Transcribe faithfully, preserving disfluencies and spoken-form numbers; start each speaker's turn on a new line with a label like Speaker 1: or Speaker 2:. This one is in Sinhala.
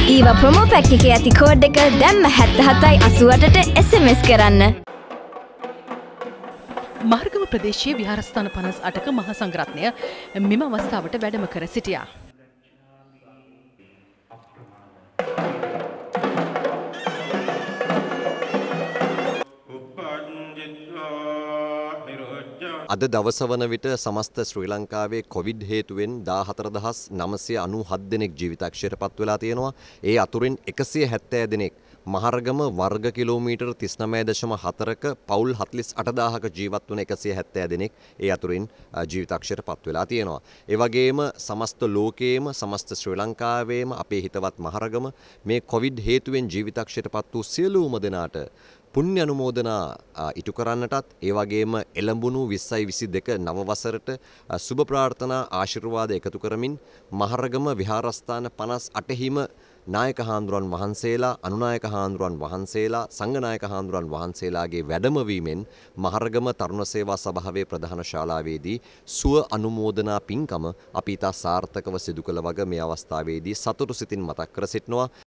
Speaker 1: ඊවා ප්‍රොමෝ පැක් එකේ ඇති කෝඩ් එක දැම්ම හැත්තෑ හතයි අසූඅටට එස් එම් එස් කරන්න.
Speaker 2: මහරගම ප්‍රදේශයේ විහාරස්ථාන පනස් අටක මහා සංඝරත්නය මෙම අවස්ථාවට වැඩම කර සිටියා.
Speaker 3: අද දවස වන විට සමස්ත ශ්‍රී ලංකාවේ කොවිඩ් හේතුවෙන් දාහතර දහස් නවසිය අනූහත් දෙනෙක් ජීවිතක්ෂයට පත් වෙලා තියෙනවා. ඒ අතුරින් එකසිය හැත්තෑ දෙනෙක් මහරගම වර්ග කිලෝමීටර් තිස් නවය දශම හතරක පවුල් හතළිස් අට දාහක ජීවත් වන එකසිය හැත්තෑ දෙනෙක් ඒ අතුරින් ජීවිතක්ෂයට පත් වෙලා තියෙනවා. ඒ වගේම සමස්ත ලෝකයේම සමස්ත ශ්‍රී ලංකාවේම අපේ හිතවත් මහරගම මේ කොවිඩ් හේතුවෙන් ජීවිතක්ෂයට පත් වූ සියලුම දෙනාට පුණ්‍ය අනුමෝදනා ඉටු කරන්නටත් ඒ වගේම එළඹුණු විස්සයි විසි දෙක නව වසරට සුබ ප්‍රාර්ථනා ආශිර්වාද එකතු කරමින් මහරගම විහාරස්ථාන පනස් අටහිම නායක හාමුදුරන් වහන්සේලා අනුනායක හාමුදුරන් වහන්සේලා සංඝනායක හාමුදුරන් වහන්සේලාගේ වැඩමවීමෙන් මහරගම තරුණ සේවා සභාවේ ප්‍රධාන ශාලාවේදී සුව අනුමෝදනා පින්කම අපි ඉතා සාර්ථකව සිදු කළ වග මේ අවස්ථාවේදී සතුටු සිතින් මතක් කර සිටිනවා.